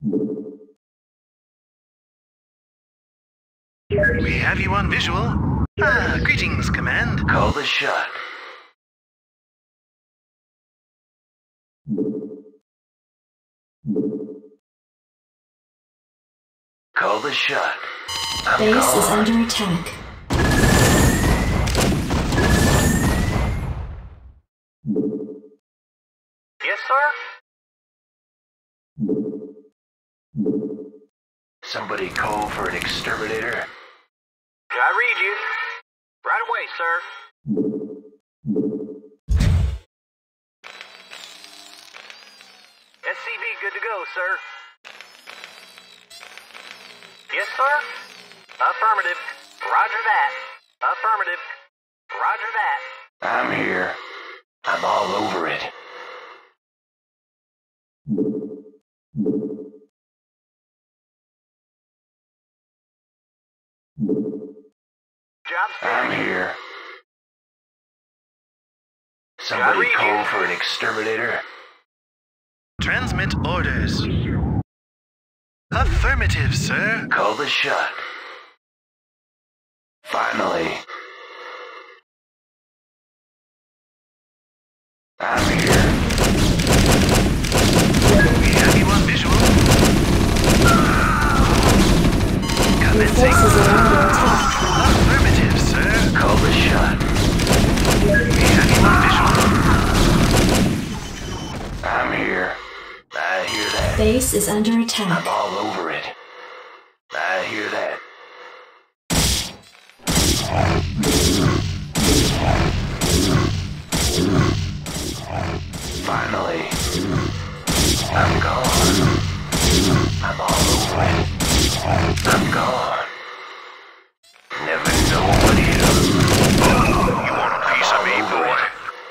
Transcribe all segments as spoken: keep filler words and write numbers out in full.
We have you on visual. Ah, greetings, Command. Call the shot. Call the shot. I'm Base gone. is under attack. Yes, sir? Somebody call for an exterminator. I read you. Right away, sir. S C V good to go, sir. Yes, sir? Affirmative. Roger that. Affirmative. Roger that. I'm here. I'm all over it. Job's I'm finished. here. Somebody read call you. for an exterminator. Transmit orders. Affirmative, sir. Call the shot. Finally. I'm here. We have you on visual. Your Commencing. forces are under attack. Affirmative, sir. Call the shot. We have you on visual. I'm here. I hear that. Base is under I'm attack. all over it. I hear that. Finally. I'm gone. I'm all over it. I'm gone. Never know what hit 'em. You want a piece of me, boy?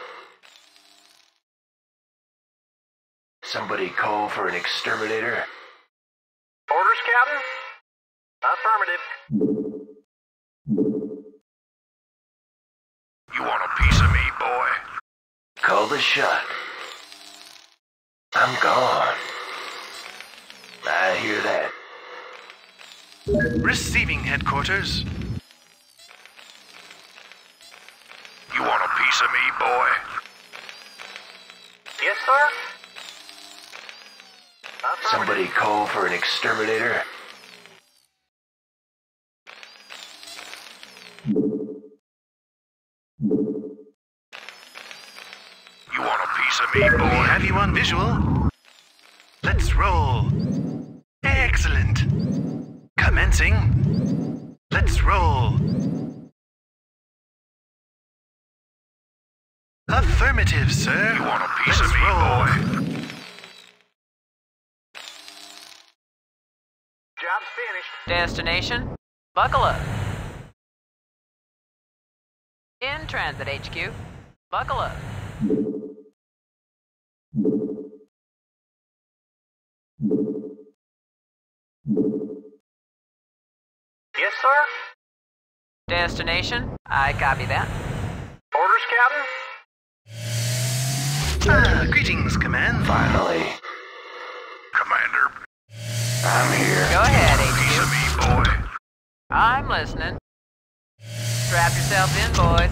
Somebody call for an exterminator. Orders, Captain? Affirmative. You want a piece of me, boy? Call the shot. I'm gone. I hear that. Receiving headquarters. You want a piece of me, boy? Yes, sir? Affirmative. Somebody call for an exterminator. You want a piece of me, We boy? have you on visual. Let's roll. Excellent. Commencing. Let's roll. Affirmative, sir. You want a piece Let's of me, roll. boy? Job's finished. Destination, buckle up. In transit, H Q. Buckle up. Yes, sir? Destination, I copy that. Orders, Captain? Ah, greetings, Command. Finally. Commander. I'm here. Go ahead, Piece H of Q. me, boy. I'm listening. Strap yourselves in, boys.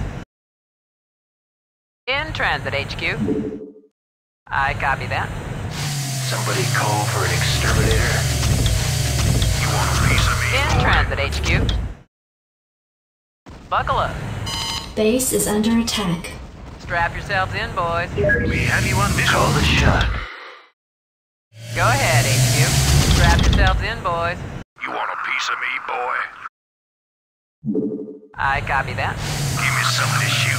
In transit, H Q. I copy that. Somebody call for an exterminator. You want a piece of me, In boy? transit, H Q. Buckle up. Base is under attack. Strap yourselves in, boys. We have you on Call visual. the shot. Go ahead, H Q. Strap yourselves in, boys. You want a piece of me, boy? I copy that. Give me something to shoot.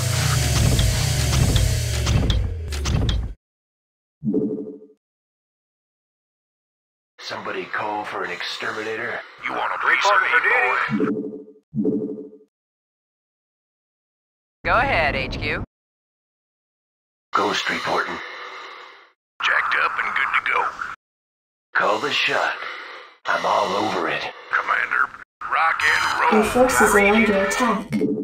Somebody call for an exterminator. You want a piece Reporting for of me, boy? Go ahead, H Q. Ghost reporting. Jacked up and good to go. Call the shot. I'm all over it. Commander, rock and roll. Your forces are under attack.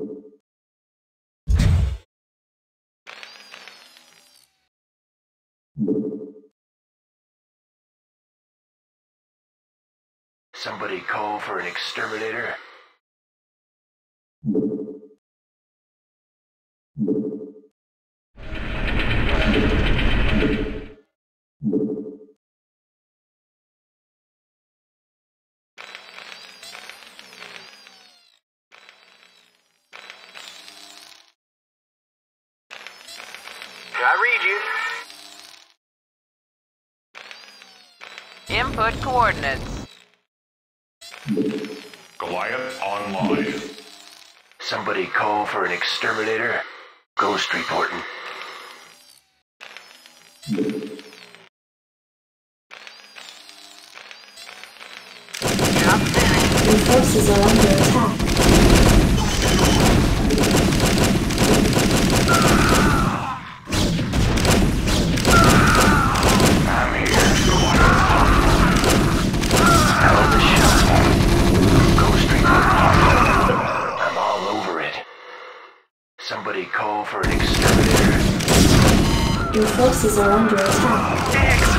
Somebody call for an exterminator. I read you. Input coordinates. Goliath online. Somebody call for an exterminator. Ghost reporting. Your forces are under attack. I'm here. Hell the shot. Ghost reporting. I'm all over it. Somebody call for an exterminator. Your forces are under attack.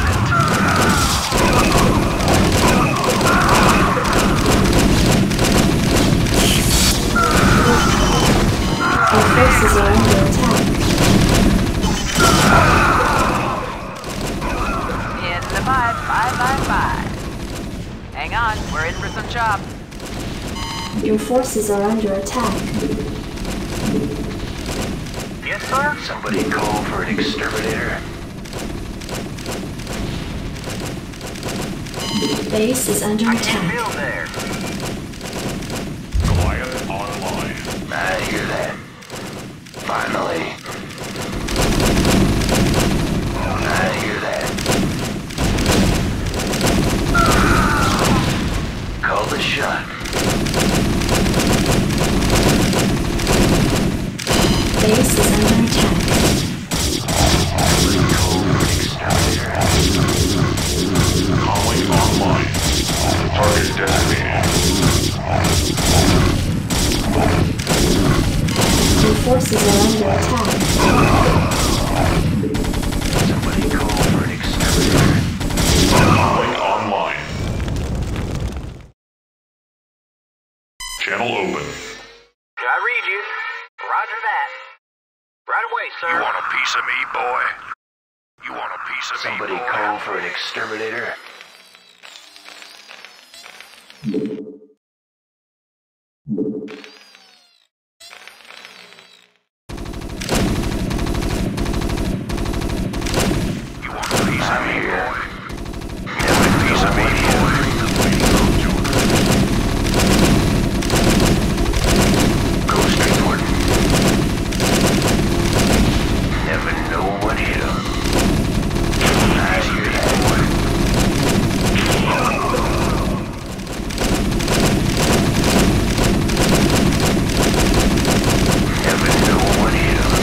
Your forces are under attack. In the five, five, five, five. Hang on, we're in for some chop. Your forces are under attack. Yes, sir? Somebody call for an exterminator. Base is under I can't attack. build there. Goliath online. I hear that. Finally. I hear that. Call the shot. Base is under attack. Calling online. Target designated. Your forces are under attack. Somebody call for an exterminator. Calling online. Channel open. I read you. Roger that. Right away, sir. You want a piece of me, boy? You want a piece of Somebody me, boy? Call for an exterminator. You want a piece I'm of me, here. Boy? You want a piece of me, boy? Ghost reporting. Never know what hit him. I hear that. Never know what hit him.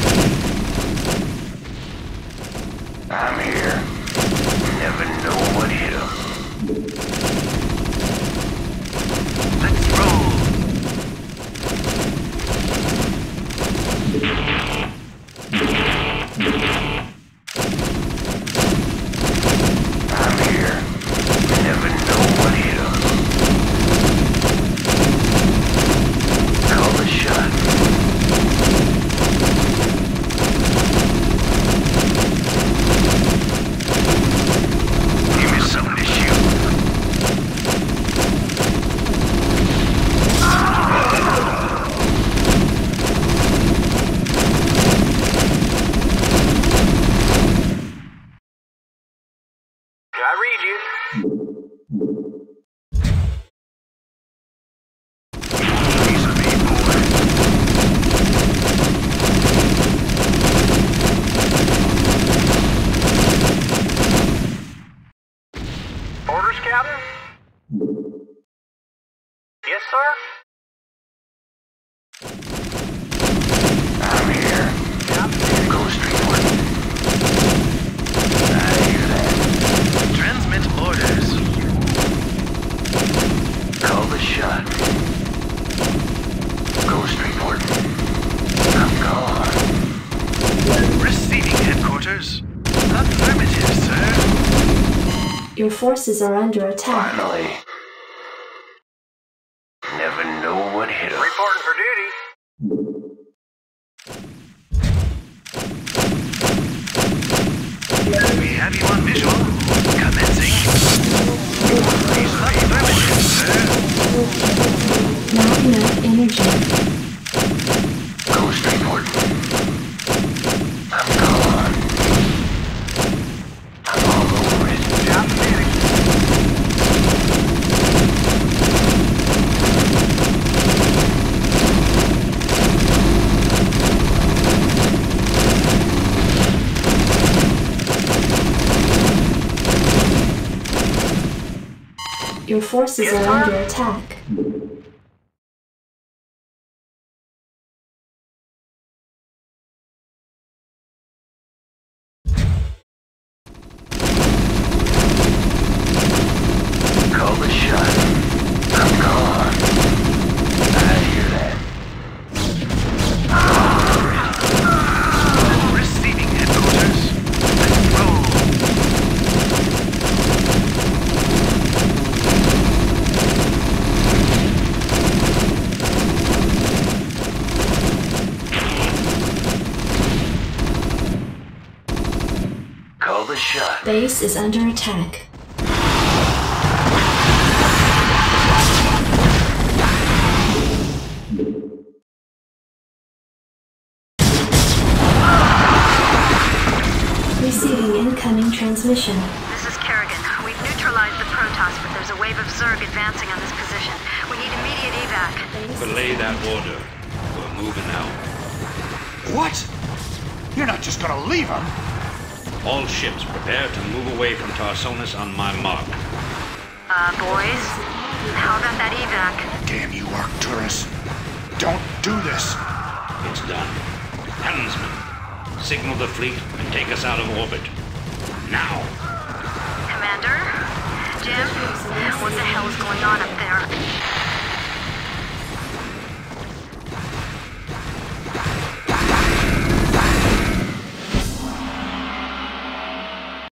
I'm here. Never know what hit him. Let's roll. I'm here. Never know what hit him. Call the shot. Give me something to shoot. I read you. Piece of me, boy. Orders, Captain? Yes, sir? I'm here. Ghost reporting. I hear that. Transmit orders. Call the shot. Ghost reporting. I'm gone. Receiving headquarters. Affirmative, sir. Your forces are under attack. Finally. have you on visual. Commencing. Increase thermation, sir. Not enough energy. Ghost report. I'm gone. I'm all over it. Drop theory. Your forces Yes, are sir. under attack. Call the shot. I'm gone. I hear that. Receiving headquarters. Let's roll. Call the shot. Base is under attack. Receiving incoming transmission. This is Kerrigan. We've neutralized the Protoss, but there's a wave of Zerg advancing on this position. We need immediate evac. Belay that order. We're moving out. What? You're not just gonna leave him? All ships prepare to move away from Tarsonis on my mark. Uh, boys? How about that evac? Damn you, Arcturus. Don't do this. It's done. Helmsman, signal the fleet and take us out of orbit. Now! Commander? Jim? What the hell is going on up there?